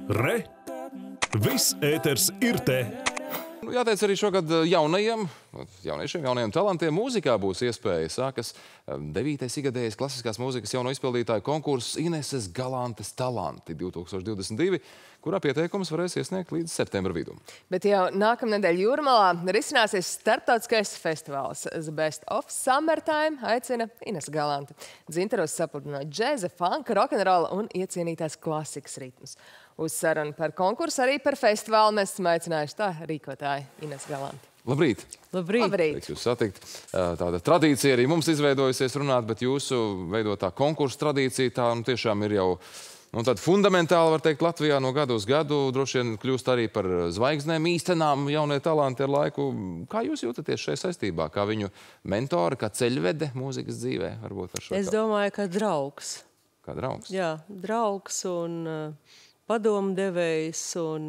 Re! Viss ēters ir te! Jāteic arī šogad jaunajiem talantiem mūzikā būs iespēja. Sākas 9. ikgadējais klasiskās mūzikas jauno izpildītāju konkurss Ineses Galantes talanti 2022, kurā pieteikums varēs iesniegt līdz septembra vidum. Bet jau nākamnedēļ Jūrmalā risināsies starptautiskais festivāls. The Best of Summertime aicina Inese Galante. Dzintaros sapludino džēza, funka, rokenrola un iecienītās klasikas ritmus. Uz sarunu par konkursu, arī par festivālu mēs esam aicinājuši tā rīkotāju Inese Galanti. Labrīt! Labrīt! Prieks jūs satikt. Tāda tradīcija arī mums izveidojusies runāt, bet jūsu veidotā konkursa tradīcija tā tiešām ir jau tāda fundamentāla, var teikt, Latvijā no gadu uz gadu. Droši vien kļūst arī par zvaigznēm īstenām jaunie talanti ar laiku. Kā jūs jūtaties šajā saistībā? Kā viņu mentori, kā ceļvede mūzikas dzīvē? Varbūt ar šo Es domāju, ka draugs. Kā draugs? Jā, draugs un padomdevējs, un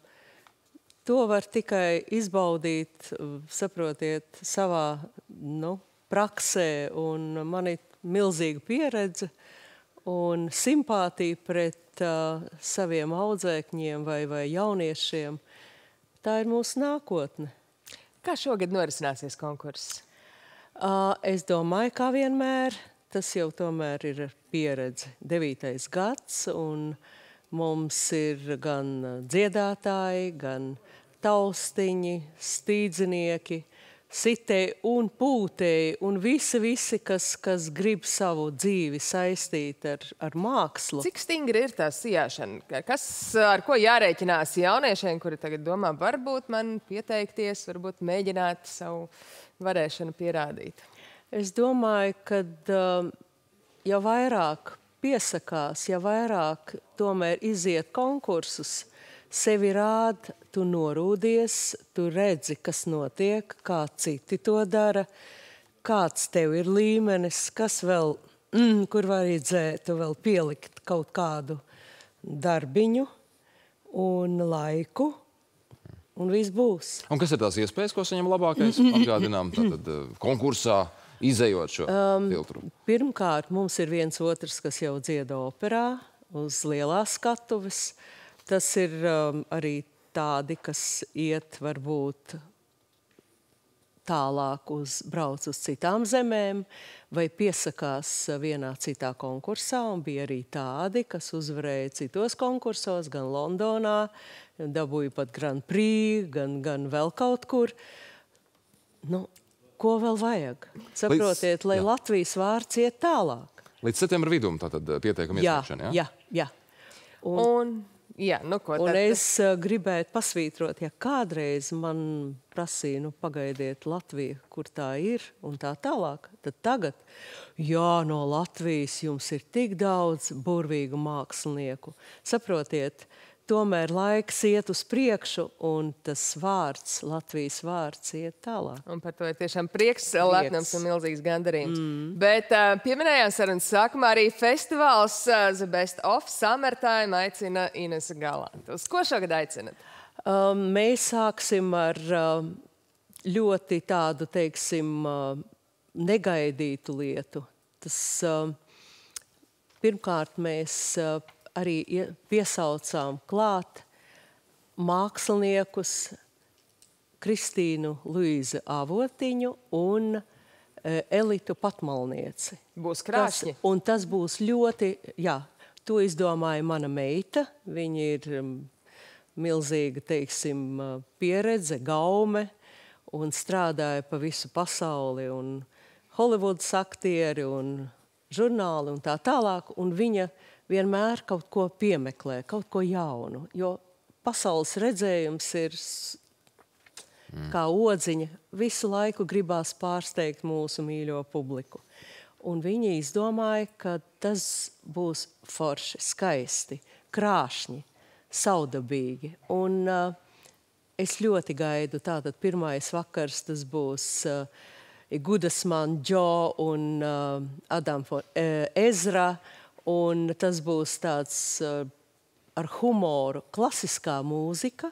to var tikai izbaudīt, saprotiet, savā praksē, un man ir milzīga pieredze un simpātija pret saviem audzēkņiem vai jauniešiem. Tā ir mūsu nākotne. Kā šogad norisināsies konkurss? Es domāju, kā vienmēr, tas jau tomēr ir pieredze 9. gads, un mums ir gan dziedātāji, gan taustiņi, stīdzinieki, sitēji un pūtēji, un visi, kas grib savu dzīvi saistīt ar mākslu. Cik stingri ir tā sijāšana? Ar ko jārēķinās jauniešiem, kuri tagad domā, varbūt man pieteikties, varbūt mēģināt savu varēšanu pierādīt? Es domāju, ka jau vairāk piesakās, ja vairāk tomēr iziet konkursus, sevi rād, tu norūdies, tu redzi, kas notiek, kā citi to dara, kāds tev ir līmenis, kas vēl, kur vajadzētu vēl pielikt kaut kādu darbiņu un laiku, un viss būs. Un kas ir tās iespējas, ko saņem labākais? Atgādinām tātad konkursā, izejot šo filtru. Pirmkārt, mums ir viens otrs, kas jau dzieda operā uz lielās skatuves. Tas ir arī tādi, kas iet varbūt tālāk brauc uz citām zemēm vai piesakās vienā citā konkursā. Un bija arī tādi, kas uzvarēja citos konkursos, gan Londonā, dabūja pat Grand Prix, gan vēl kaut kur. Ko vēl vajag? Saprotiet, lai Latvijas vārds iet tālāk. Līdz septembra vidum tātad pieteikuma iesniegšana, jā? Jā. Un es gribētu pasvītrot, ja kādreiz man prasīja, pagaidiet Latviju, kur tā ir un tā tālāk, tad tagad, no Latvijas jums ir tik daudz burvīgu mākslinieku. Saprotiet, tomēr laiks iet uz priekšu, un tas vārds, Latvijas vārds, iet tālāk. Un par to ir tiešām prieks, lepnums un milzīgs gandarījums. Bet pieminējām sarunas sākumā arī festivāls The Best of Summertime aicina Inese Galante. Uz ko šogad aicinat? Mēs sāksim ar ļoti tādu, teiksim, negaidītu lietu. Tas pirmkārt mēs arī piesaucām klāt māksliniekus Kristīnu Luīzi Avotiņu un Elitu Patmalnieci. Būs krāšņi. Un tas būs ļoti, to izdomāja mana meita. Viņa ir milzīga, teiksim, pieredze, gaume, un strādāja pa visu pasauli, un Holivudas aktieri, un žurnāli, un tā tālāk, un viņa vienmēr kaut ko piemeklē, kaut ko jaunu, jo pasaules redzējums ir kā odziņa. Visu laiku gribās pārsteigt mūsu mīļo publiku. Un viņi izdomāja, ka tas būs forši, skaisti, krāšņi, saudabīgi. Un es ļoti gaidu, tātad pirmais vakars tas būs Gudasman Džo un Adam Ezra, un tas būs tāds ar humoru, klasiskā mūzika,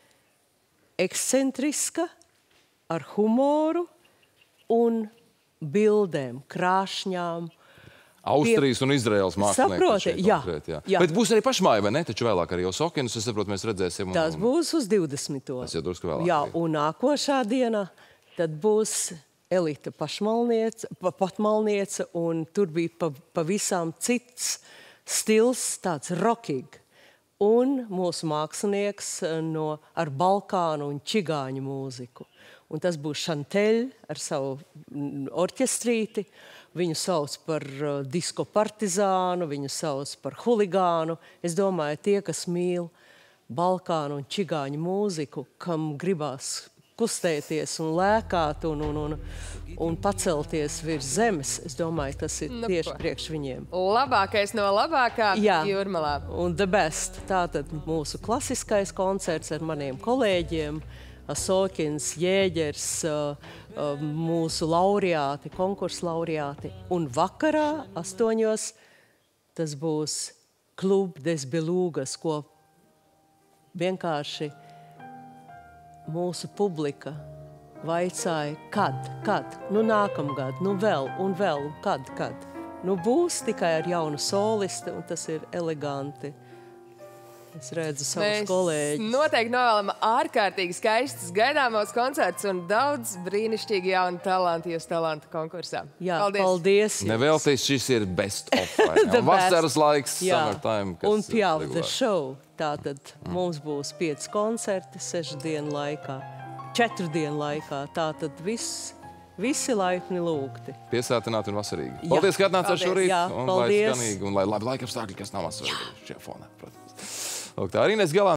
ekscentriska, ar humoru un bildēm, krāšņām, Austrijas un Izraels mākslinieki. Saproti, jā. Bet būs arī pašmāja, vai ne? Taču vēlāk arī Osokinus, es saprotu, mēs redzēsim. Tas būs uz 20. Tas jau drusku vēlāk. Jā, un nākošā diena tad būs Elita Patmalniece, un tur bija pavisam cits stils, tāds rockīgi. Un mūsu mākslinieks ar balkānu un čigāņu mūziku. Un tas būs Šanteļ ar savu orķestrīti. Viņu sauc par disko partizānu, viņu sauc par huligānu. Es domāju, tie, kas mīl balkānu un čigāņu mūziku, kam gribās kustēties un lēkāt un pacelties virs zemes, es domāju, tas ir tieši priekš viņiem. Labākais no labākā Jūrmalā. Un the best. Tātad mūsu klasiskais koncerts ar maniem kolēģiem, Asokins, Jēģers, mūsu laureāti, konkursu laureāti. Un vakarā 8:00 tas būs Klub des Belūgas, ko vienkārši mūsu publika vaicāja, kad? Nu nākamgad, nu vēl, un kad? Nu būs tikai ar jaunu solisti, un tas ir eleganti. Es redzu savus kolēģus. Mēs noteikti novēlam ārkārtīgi skaistus gaidāmos koncertus un daudz brīnišķīgi jaunu talantu jūsu talantu konkursā. Jā, paldies. Nevelties, šis ir best of. Vasaras laiks, summertime. Un Pjauv the show. Tātad mums būs 5 koncerti 6 dienu laikā, 4 dienu laikā. Tātad visi laipni lūgti. Piesātināti un vasarīgi. Paldies, ka atnācāt šorīt. Jā, paldies. Un lai labi laika apstākļi, kas nav vasarīgi šajā fonā, protams. Tā arī Ines Galante.